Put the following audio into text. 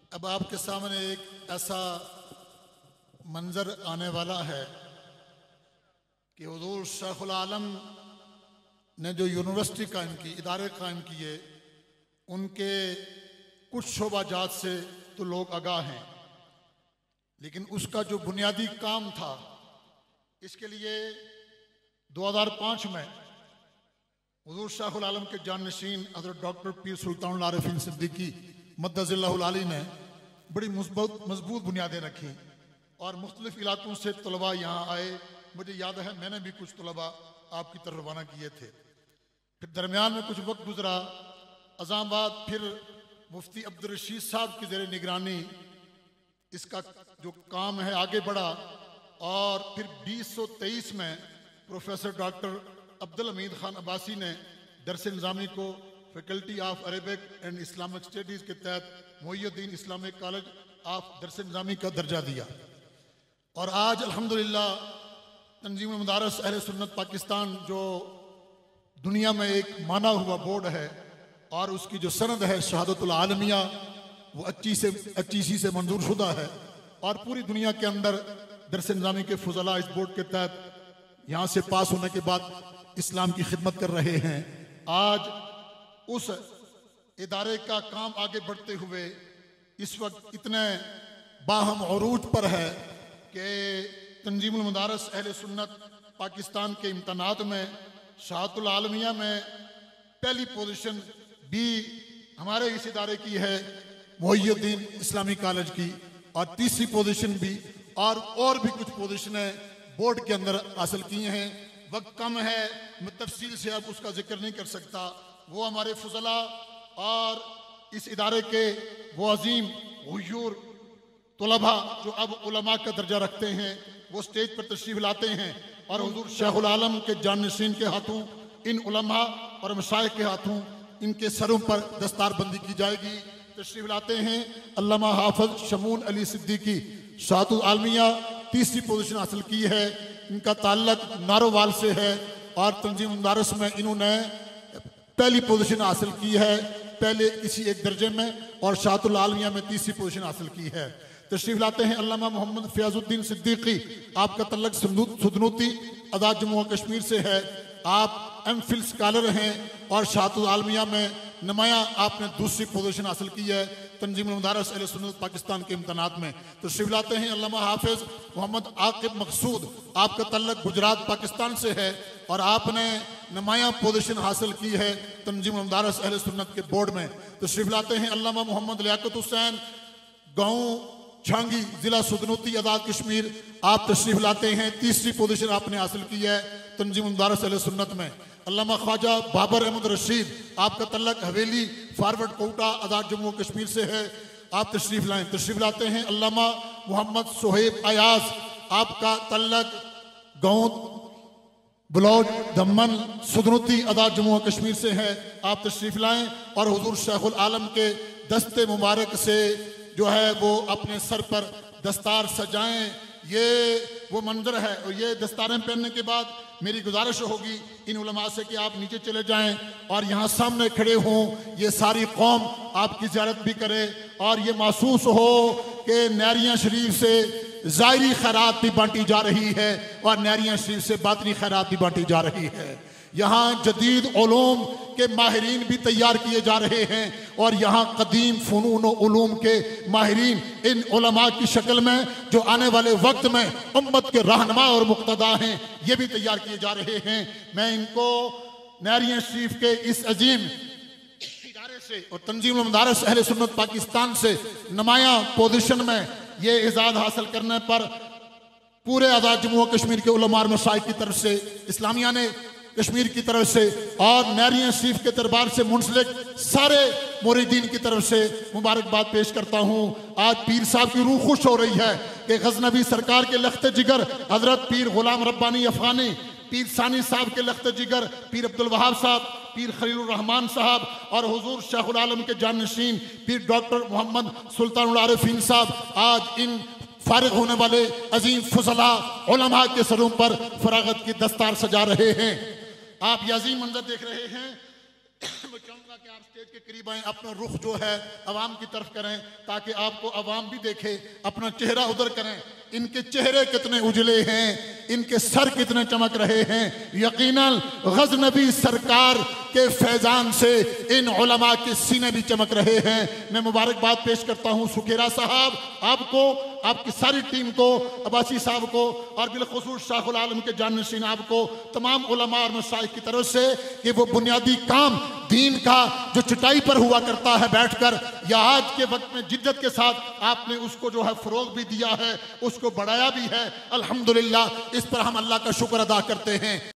اب آپ کے سامنے ایک ایسا منظر آنے والا ہے کہ حضور شیخ العالم نے جو یونیورسٹی قائم کی، ادارے قائم کیے، ان کے کچھ شعبہ جات سے تو لوگ آگاہ ہیں، لیکن اس کا جو بنیادی کام تھا، اس کے لیے 2005 میں حضور شیخ العالم کے جانشین حضرت ڈاکٹر پیر سلطان العارفین صدیقی مدظ اللہ العالی نے بڑی مضبوط بنیادیں رکھیں اور مختلف علاقوں سے طلباء یہاں آئے۔ مجھے یاد ہے میں نے بھی کچھ طلباء آپ کی طرف روانہ کیے تھے۔ پھر درمیان میں کچھ وقت گزرا، ازاں بعد پھر مفتی عبدالرشید صاحب کی زیر نگرانی اس کا جو کام ہے آگے بڑھا، اور پھر 2023 میں پروفیسر ڈاکٹر عبدالحمید خان عباسی نے درس نظامی کو faculty of Arabic and Islamic studies کے تحت محی الدین اسلامک کالج آف درس نظامی کا درجہ دیا، اور آج الحمدللہ تنظیم مدارس اہل سنت پاکستان جو دنیا میں ایک مانا ہوا بورڈ ہے، اور اس کی جو سند ہے شہادت العالمیہ، وہ 25 سے منظور شدہ ہے، اور پوری دنیا کے اندر درس نظامی کے فضلاء اس بورڈ کے تحت یہاں سے پاس ہونے کے بعد اسلام کی خدمت کر رہے ہیں۔ آج اس ادارے کا کام آگے بڑھتے ہوئے اس وقت اتنے باہم عروج پر ہے کہ تنظیم المدارس اہل سنت پاکستان کے امتحانات میں شہادت العالمیہ میں پہلی پوزیشن بھی ہمارے اس ادارے کی ہے، محی الدین اسلامی کالج کی، اور تیسری پوزیشن بھی، اور بھی کچھ پوزیشنیں بورڈ کے اندر حاصل کی ہیں۔ وقت کم ہے، میں تفصیل سے اب اس کا ذکر نہیں کر سکتا۔ وہ ہمارے فضلاء اور اس ادارے کے وہ عظیم غیور طلباء جو اب علماء کا درجہ رکھتے ہیں، وہ سٹیج پر تشریف لاتے ہیں، اور حضور شیخ العالم کے جانشین کے ہاتھوں، ان علماء اور مشائخ کے ہاتھوں ان کے سروں پر دستار بندی کی جائے گی۔ تشریف لاتے ہیں علامہ حافظ شمون علی صدیقی، شہادت العالمیہ تیسری پوزیشن حاصل کی ہے، ان کا تعلق نارووال سے ہے، اور تنظیم مدارس میں انہوں نے پہلی پوزیشن حاصل کی ہے پہلے کسی ایک درجے میں، اور شہادت العالمیہ میں تیسری پوزیشن حاصل کی ہے۔ تشریف لاتے ہیں علامہ محمد فیاض الدین صدیقی، آپ کا تعلق سدنوتی آزاد جموں و کشمیر سے ہے، آپ ایم فل اسکالر ہیں، اور شہادت العالمیہ میں نمایاں آپ نے دوسری پوزیشن حاصل کی ہے تنظیم المدارس اہل سنت پاکستان کے امتحانات میں۔ تشریف لاتے ہیں علامہ حافظ محمد عاقب مقصود، آپ کا تعلق گجرات پاکستان سے ہے، اور آپ نے نمایاں پوزیشن حاصل کی ہے تنظیم المدارس اہل سنت کے بورڈ میں۔ تشریف لاتے ہیں علامہ محمد لیاقت حسین، گاؤں چھانگی، ضلع سدنوتی آزاد کشمیر، آپ تشریف لاتے ہیں، تیسری پوزیشن آپ نے حاصل کی ہے تنظیم المدارس اہل سنت میں۔ علامہ خواجہ بابر احمد رشید، آپ کا تعلق حویلی فارورڈ کوٹا آزاد جموں و کشمیر سے ہے، آپ تشریف لائیں۔ تشریف لاتے ہیں علامہ محمد صہیب ایاز، آپ کا تعلق گاؤں بلوچ دمن سدنوتی آزاد جموں و کشمیر سے ہے، آپ تشریف لائیں، اور حضور شیخ العالم کے دست مبارک سے جو ہے وہ اپنے سر پر دستار سجائیں۔ یہ وہ منظر ہے، اور یہ دستاریں پہننے کے بعد میری گزارش ہوگی ان علماء سے کہ آپ نیچے چلے جائیں اور یہاں سامنے کھڑے ہوں، یہ ساری قوم آپ کی زیارت بھی کرے، اور یہ محسوس ہو کہ نیریاں شریف سے ظاہری خیرات بھی بانٹی جا رہی ہے، اور نیریاں شریف سے باطنی خیرات بھی بانٹی جا رہی ہے۔ یہاں جدید علوم کے ماہرین بھی تیار کیے جا رہے ہیں، اور یہاں قدیم فنون و علوم کے ماہرین ان علماء کی شکل میں جو آنے والے وقت میں امت کے رہنما اور مقتدا ہیں، یہ بھی تیار کیے جا رہے ہیں۔ میں ان کو نیریاں شریف کے اس عظیم ادارے سے اور تنظیم المدارس اہل سنت پاکستان سے نمایاں پوزیشن میں یہ اعزاز حاصل کرنے پر پورے آزاد جموں و کشمیر کے علماء اور مشائخ کی طرف سے، اسلامیہ نے کشمیر کی طرف سے، اور نیریاں شریف کے دربار سے منسلک سارے موریدین کی طرف سے مبارکباد پیش کرتا ہوں۔ آج پیر صاحب کی روح خوش ہو رہی ہے کہ غزنوی سرکار کے لخت جگر حضرت پیر غلام ربانی افغانی، پیر ثانی صاحب کے لخت جگر پیر عبدالوہاب صاحب، پیر خلیل الرحمن صاحب، اور حضور شیخ العالم کے جانشین پیر ڈاکٹر محمد سلطان العارفین صاحب آج ان فارغ ہونے والے عظیم فضلاء علماء کے سروں پر فراغت کی دستار سجا رہے ہیں۔ آپ یہ عظیم منظر دیکھ رہے ہیں، میں چاہوں گا کہ آپ اسٹیج کے قریب آئیں، اپنا رخ جو ہے عوام کی طرف کریں تاکہ آپ کو عوام بھی دیکھے، اپنا چہرہ ادھر کریں۔ ان کے چہرے کتنے اجلے ہیں، ان کے سر کتنے چمک رہے ہیں۔ یقیناً غزنبی سرکار کے فیضان سے ان علماء کے سینے بھی چمک رہے ہیں۔ میں مبارکباد پیش کرتا ہوں سکھیرا صاحب، آپ کو، آپ کی ساری ٹیم کو، عباسی صاحب کو، اور بالخصوص شیخ العالم کے جانشین آپ کو، تمام علماء اور مشائخ کی طرف سے کہ وہ بنیادی کام دین کا جو چٹائی پر ہوا کرتا ہے بیٹھ کر، یا آج کے وقت میں جدت کے ساتھ آپ نے اس کو جو ہے فروغ بھی دیا ہے، اس کو بڑھایا بھی ہے، الحمدللہ اس پر ہم اللہ کا شکر ادا کرتے ہیں۔